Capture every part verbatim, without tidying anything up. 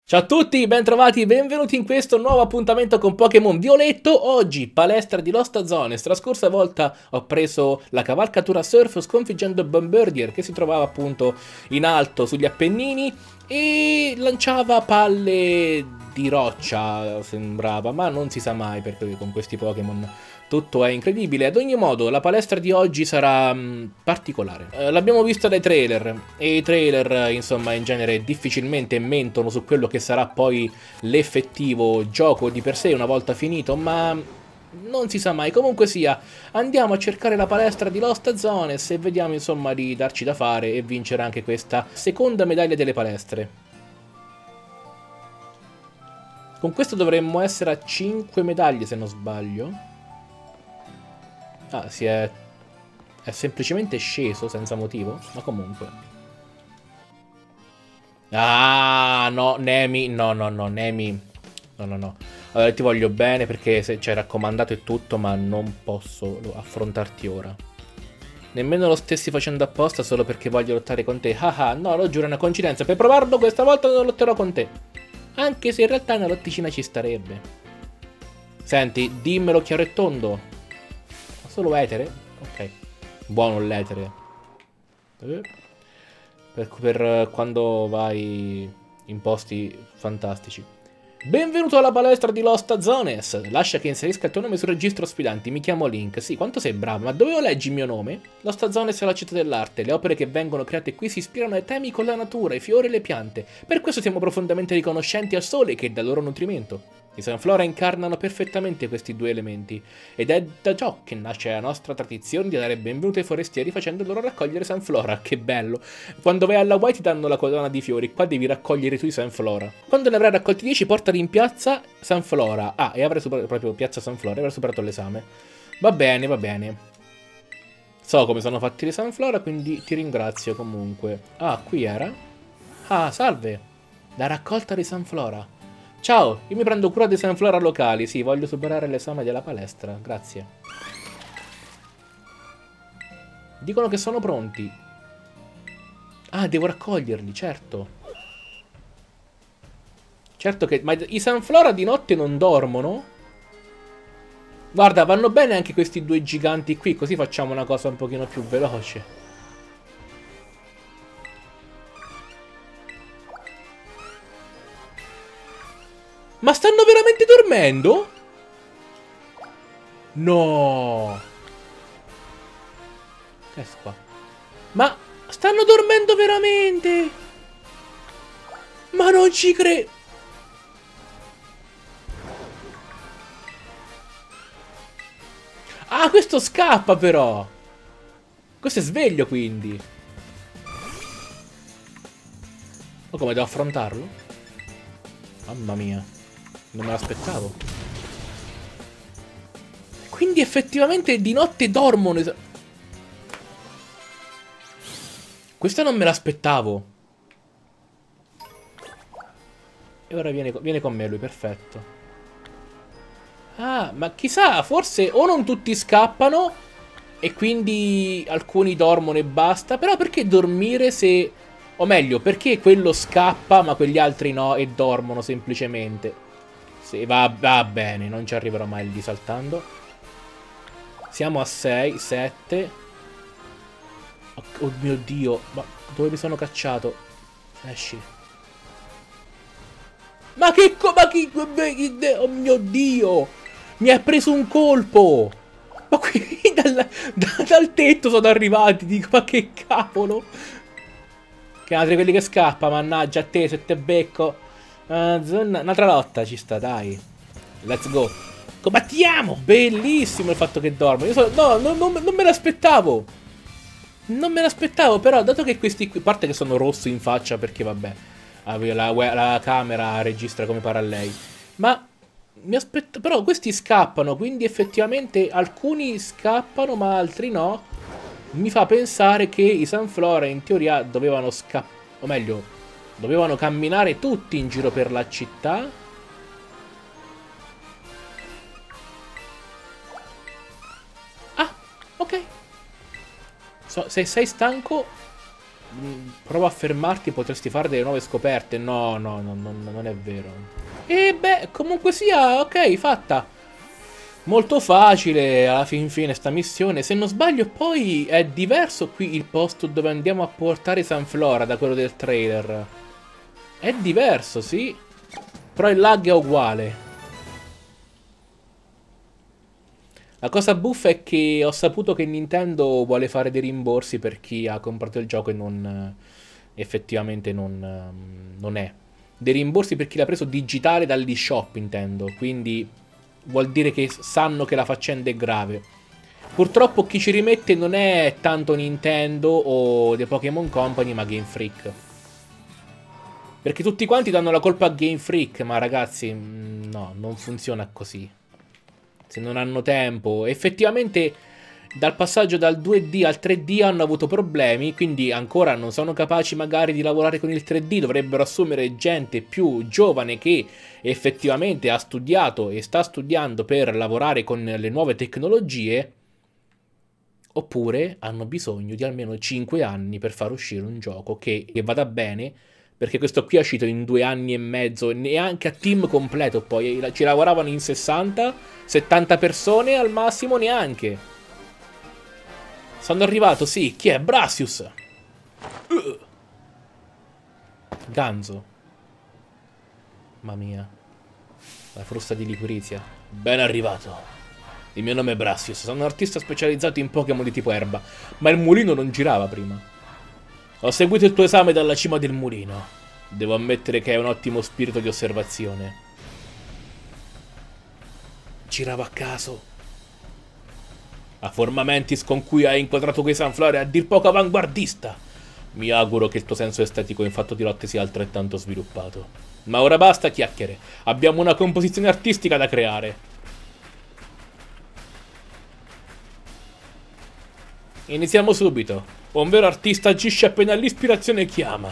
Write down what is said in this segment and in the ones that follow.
Ciao a tutti, bentrovati, benvenuti in questo nuovo appuntamento con Pokémon Violetto. Oggi, palestra di Lost Zones. La scorsa volta ho preso la cavalcatura Surf sconfiggendo Bombardier, che si trovava appunto in alto sugli Appennini e lanciava palle di roccia, sembrava, ma non si sa mai perché con questi Pokémon tutto è incredibile. Ad ogni modo, la palestra di oggi sarà mh, particolare. Eh, l'abbiamo visto dai trailer, e i trailer, insomma, in genere difficilmente mentono su quello che sarà poi l'effettivo gioco di per sé una volta finito, ma non si sa mai. Comunque sia, andiamo a cercare la palestra di Lost Zones e vediamo, insomma, di darci da fare e vincere anche questa seconda medaglia delle palestre. Con questo dovremmo essere a cinque medaglie, se non sbaglio. Ah, si è... è semplicemente sceso senza motivo? Ma comunque. Ah, no, Nemi, no, no, no, Nemi. No, no, no. Allora, ti voglio bene perché ci hai raccomandato e tutto, ma non posso affrontarti ora. Nemmeno lo stessi facendo apposta solo perché voglio lottare con te. Ah, ah, no, lo giuro, è una coincidenza. Per provarlo questa volta non lotterò con te. Anche se in realtà una lotticina ci starebbe. Senti, dimmelo chiaro e tondo. Solo etere? Ok. Buono l'etere. Eh. Per, per quando vai in posti fantastici. Benvenuto alla palestra di Lost Zones. Lascia che inserisca il tuo nome sul registro sfidanti. Mi chiamo Link. Sì, quanto sei bravo. Ma dove leggi il mio nome? Lost Zones è la città dell'arte. Le opere che vengono create qui si ispirano ai temi con la natura, i fiori e le piante. Per questo siamo profondamente riconoscenti al sole che è dal loro nutrimento. I Sunflora incarnano perfettamente questi due elementi, ed è da ciò che nasce la nostra tradizione di dare benvenuto ai forestieri facendo loro raccogliere Sunflora. Che bello! Quando vai alla Hawaii ti danno la corona di fiori, qua devi raccogliere tu i Sunflora. Quando ne avrai raccolti dieci portali in piazza Sunflora. Ah, e avrai superato proprio piazza Sunflora, e avrai superato l'esame. Va bene, va bene. So come sono fatti i Sunflora, quindi ti ringrazio comunque. Ah, qui era? Ah, salve! La raccolta di Sunflora. Ciao, io mi prendo cura dei Sunflora locali. Sì, voglio superare l'esame della palestra. Grazie. Dicono che sono pronti. Ah, devo raccoglierli, certo. Certo che... Ma i Sunflora di notte non dormono? Guarda, vanno bene anche questi due giganti qui, così facciamo una cosa un pochino più veloce. Ma stanno veramente dormendo? No. Che è qua? Ma stanno dormendo veramente? Ma non ci credo. Ah, questo scappa però. Questo è sveglio quindi. Ma come devo affrontarlo? Mamma mia. Non me l'aspettavo. Quindi effettivamente di notte dormono. Questa non me l'aspettavo. E ora viene, viene con me lui, perfetto. Ah, ma chissà, forse o non tutti scappano e quindi alcuni dormono e basta. Però perché dormire se... O meglio, perché quello scappa ma quegli altri no e dormono semplicemente? Sì, va, va bene, non ci arriverò mai lì saltando. Siamo a sei, sette. Oh, oh mio Dio, ma dove mi sono cacciato? Esci. Ma che co... Ma che... Oh mio Dio! Mi ha preso un colpo! Ma qui dal, da, dal tetto sono arrivati, dico, ma che cavolo! Che altri quelli che scappa, mannaggia a te, se te becco. Uh, un'altra lotta ci sta, dai. Let's go. Combattiamo! Bellissimo il fatto che dormo. Io so, no, no, non, non me l'aspettavo. Non me l'aspettavo, però, dato che questi qui... A parte che sono rosso in faccia perché, vabbè, la, la camera registra come pare a lei. Ma mi aspetto... Però questi scappano, quindi effettivamente alcuni scappano, ma altri no. Mi fa pensare che i Sunflora in teoria dovevano scappare. O meglio, dovevano camminare tutti in giro per la città. Ah, ok. So, se sei stanco, prova a fermarti, potresti fare delle nuove scoperte. No, no, no, no, non è vero. E beh, comunque sia, ok, fatta. Molto facile alla fin fine sta missione. Se non sbaglio poi è diverso qui il posto dove andiamo a portare Sunflora da quello del trailer. È diverso, sì. Però il lag è uguale. La cosa buffa è che ho saputo che Nintendo vuole fare dei rimborsi per chi ha comprato il gioco e non... effettivamente non, non è. Dei rimborsi per chi l'ha preso digitale dall'eShop, intendo. Quindi vuol dire che sanno che la faccenda è grave. Purtroppo chi ci rimette non è tanto Nintendo o The Pokémon Company, ma Game Freak. Perché tutti quanti danno la colpa a Game Freak, ma ragazzi, no, non funziona così. Se non hanno tempo. Effettivamente dal passaggio dal due D al tre D hanno avuto problemi, quindi ancora non sono capaci magari di lavorare con il tre D. Dovrebbero assumere gente più giovane che effettivamente ha studiato e sta studiando per lavorare con le nuove tecnologie. Oppure hanno bisogno di almeno cinque anni per far uscire un gioco che, che vada bene. Perché questo qui è uscito in due anni e mezzo, neanche a team completo poi. Ci lavoravano in sessanta, settanta persone al massimo, neanche. Sono arrivato, sì. Chi è? Brassius. Uh. Ganzo. Mamma mia. La frusta di Liquirizia. Ben arrivato. Il mio nome è Brassius. Sono un artista specializzato in Pokémon di tipo erba. Ma il mulino non girava prima. Ho seguito il tuo esame dalla cima del mulino. Devo ammettere che hai un ottimo spirito di osservazione. Girava a caso. A Formamentis con cui hai inquadrato quei Sunflora è a dir poco avanguardista. Mi auguro che il tuo senso estetico in fatto di lotte sia altrettanto sviluppato. Ma ora basta chiacchiere. Abbiamo una composizione artistica da creare. Iniziamo subito. Un vero artista agisce appena l'ispirazione chiama.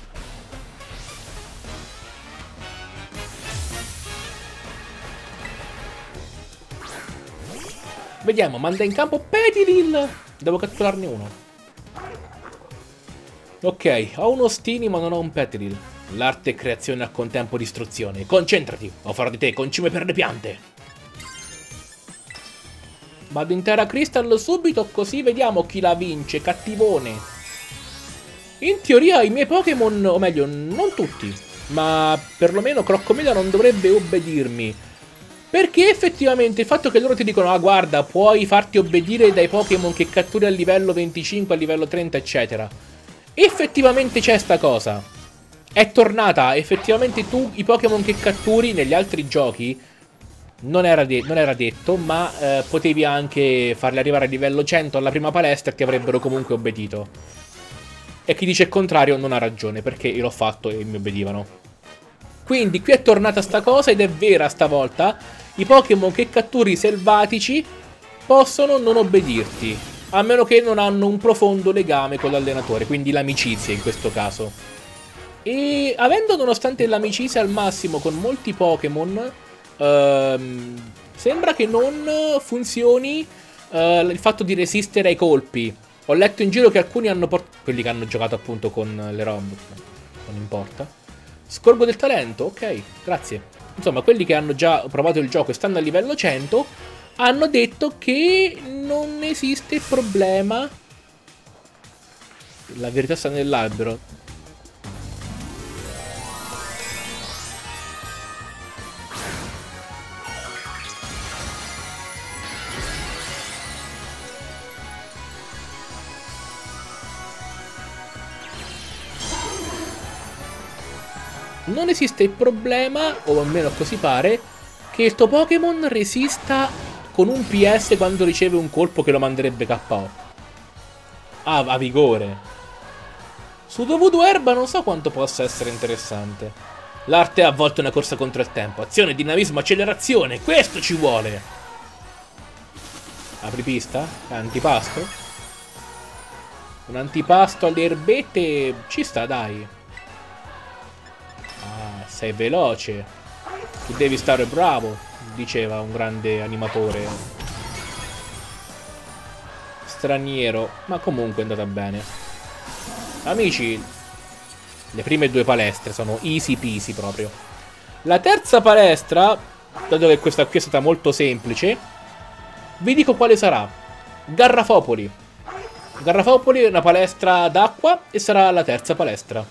Vediamo, manda in campo Petilil. Devo catturarne uno. Ok, ho uno Stini ma non ho un Petilil. L'arte è creazione a contempo distruzione. Concentrati, o farò di te concime per le piante. Vado in Terra Crystal subito, così vediamo chi la vince, cattivone. In teoria i miei Pokémon, o meglio, non tutti, ma perlomeno Crocomeda non dovrebbe obbedirmi. Perché effettivamente il fatto che loro ti dicono, ah guarda, puoi farti obbedire dai Pokémon che catturi a livello venticinque, a livello trenta, eccetera. Effettivamente c'è sta cosa. È tornata, effettivamente tu, i Pokémon che catturi negli altri giochi... Non era, non era detto, ma eh, potevi anche farli arrivare a livello cento alla prima palestra e ti avrebbero comunque obbedito. E chi dice il contrario non ha ragione, perché io l'ho fatto e mi obbedivano. Quindi qui è tornata sta cosa ed è vera stavolta. I Pokémon che catturi selvatici possono non obbedirti, a meno che non hanno un profondo legame con l'allenatore, quindi l'amicizia in questo caso. E avendo nonostante l'amicizia al massimo con molti Pokémon... Uh, sembra che non funzioni uh, il fatto di resistere ai colpi. Ho letto in giro che alcuni hanno portato, quelli che hanno giocato appunto con le ROM, non importa. Scorbo del talento, ok, grazie. Insomma, quelli che hanno già provato il gioco e stanno a livello cento hanno detto che non esiste problema. La verità sta nell'albero. Non esiste il problema, o almeno così pare, che il tuo Pokémon resista con un P S quando riceve un colpo che lo manderebbe K O. Ah, a vigore. Su Dovudo Erba non so quanto possa essere interessante. L'arte è a volte una corsa contro il tempo. Azione, dinamismo, accelerazione. Questo ci vuole. Apri pista? Antipasto? Un antipasto alle erbette ci sta, dai. Ah, sei veloce. Tu devi stare bravo, diceva un grande animatore straniero, ma comunque è andata bene. Amici, le prime due palestre sono easy peasy proprio. La terza palestra, dato che questa qui è stata molto semplice, vi dico quale sarà. Garrafopoli. Garrafopoli è una palestra d'acqua e sarà la terza palestra.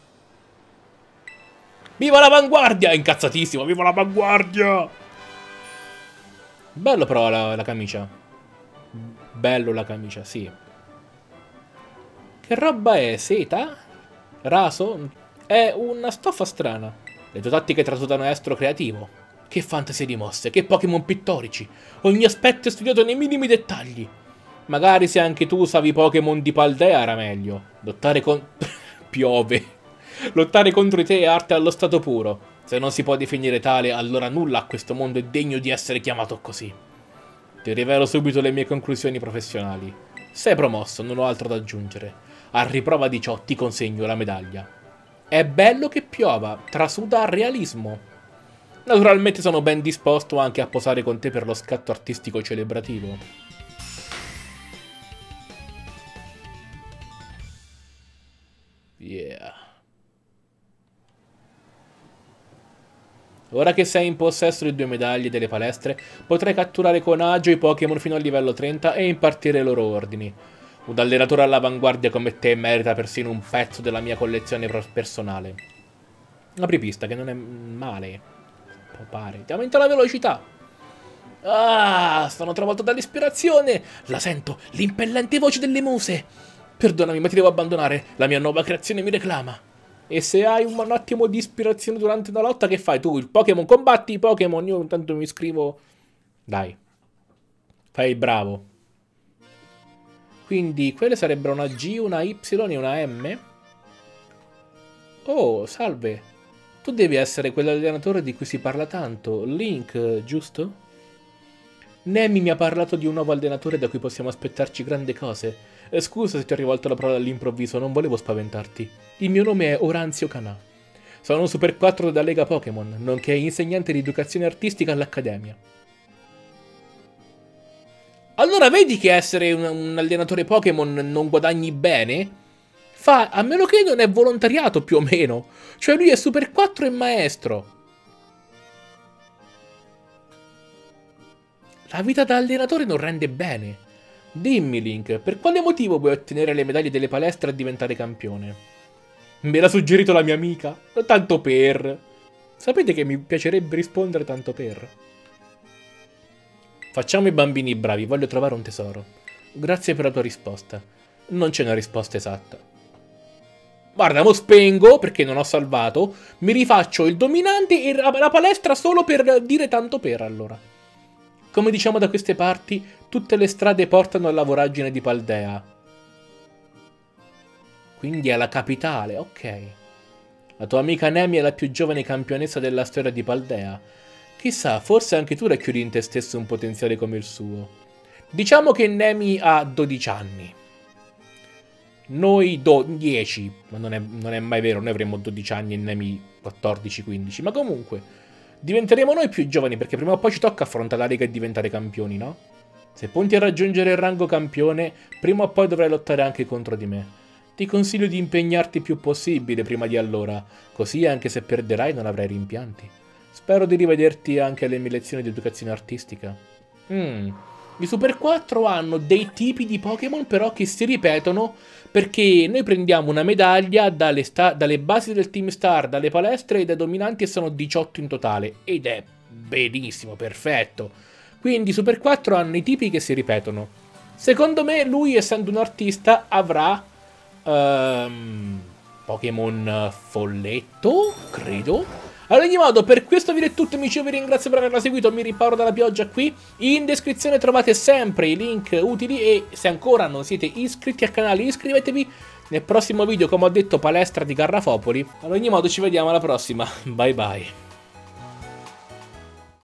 Viva l'avanguardia! Incazzatissimo, viva l'avanguardia! Bello però la, la camicia. Bello la camicia, sì. Che roba è? Seta? Raso? È una stoffa strana. Le tue tattiche trasudano estro creativo. Che fantasia di mosse, che Pokémon pittorici. Ogni aspetto è studiato nei minimi dettagli. Magari se anche tu usavi Pokémon di Paldea era meglio. Lottare con... Piove. Lottare contro di te è arte allo stato puro. Se non si può definire tale, allora nulla a questo mondo è degno di essere chiamato così. Ti rivelo subito le mie conclusioni professionali. Sei promosso, non ho altro da aggiungere. A riprova di ciò ti consegno la medaglia. È bello che piova, trasuda realismo. Naturalmente sono ben disposto anche a posare con te per lo scatto artistico celebrativo. Yeah. Ora che sei in possesso di due medaglie delle palestre, potrai catturare con agio i Pokémon fino al livello trenta e impartire i loro ordini. Un allenatore all'avanguardia come te merita persino un pezzo della mia collezione personale. Apripista, che non è male. Pare. Ti aumenta la velocità. Ah, sono travolto dall'ispirazione. La sento, l'impellente voce delle muse. Perdonami, ma ti devo abbandonare. La mia nuova creazione mi reclama. E se hai un attimo di ispirazione durante una lotta, che fai tu? Il Pokémon, combatti i Pokémon. Io intanto mi scrivo. Dai. Fai il bravo. Quindi quelle sarebbero una G, una Y e una M. Oh, salve. Tu devi essere quell'allenatore di cui si parla tanto. Link, giusto? Nemi mi ha parlato di un nuovo allenatore da cui possiamo aspettarci grandi cose. Eh, scusa se ti ho rivolto la parola all'improvviso, non volevo spaventarti. Il mio nome è Oranzio Canà. Sono un Super quattro della Lega Pokémon, nonché insegnante di educazione artistica all'Accademia. Allora vedi che essere un, un allenatore Pokémon non guadagni bene? Fa, a meno che non è volontariato più o meno. Cioè lui è Super quattro e maestro. La vita da allenatore non rende bene. Dimmi, Link, per quale motivo vuoi ottenere le medaglie delle palestre e diventare campione? Me l'ha suggerito la mia amica. Tanto per... Sapete che mi piacerebbe rispondere tanto per... Facciamo i bambini bravi, voglio trovare un tesoro. Grazie per la tua risposta. Non c'è una risposta esatta. Guarda, mo spengo perché non ho salvato. Mi rifaccio il dominante e la palestra solo per dire tanto per, allora. Come diciamo da queste parti, tutte le strade portano alla voragine di Paldea. Quindi alla capitale, ok. La tua amica Nemi è la più giovane campionessa della storia di Paldea. Chissà, forse anche tu racchiudi in te stesso un potenziale come il suo. Diciamo che Nemi ha dodici anni. Noi dieci, ma non è, non è mai vero, noi avremo dodici anni e Nemi quattordici quindici, ma comunque... Diventeremo noi più giovani perché prima o poi ci tocca affrontare la Lega e diventare campioni, no? Se punti a raggiungere il rango campione, prima o poi dovrai lottare anche contro di me. Ti consiglio di impegnarti il più possibile prima di allora, così anche se perderai non avrai rimpianti. Spero di rivederti anche alle mie lezioni di educazione artistica. Mm. I Super quattro hanno dei tipi di Pokémon però che si ripetono perché noi prendiamo una medaglia dalle, dalle basi del Team Star, dalle palestre e dai dominanti e sono diciotto in totale. Ed è benissimo, perfetto. Quindi i Super quattro hanno i tipi che si ripetono. Secondo me lui, essendo un artista, avrà um, Pokémon folletto, credo. Ad ogni modo, per questo video è tutto, amici, io vi ringrazio per averla seguito, mi riparo dalla pioggia qui. In descrizione trovate sempre i link utili e se ancora non siete iscritti al canale iscrivetevi. Nel prossimo video, come ho detto, palestra di Garrafopoli. Ad ogni modo ci vediamo alla prossima, bye bye.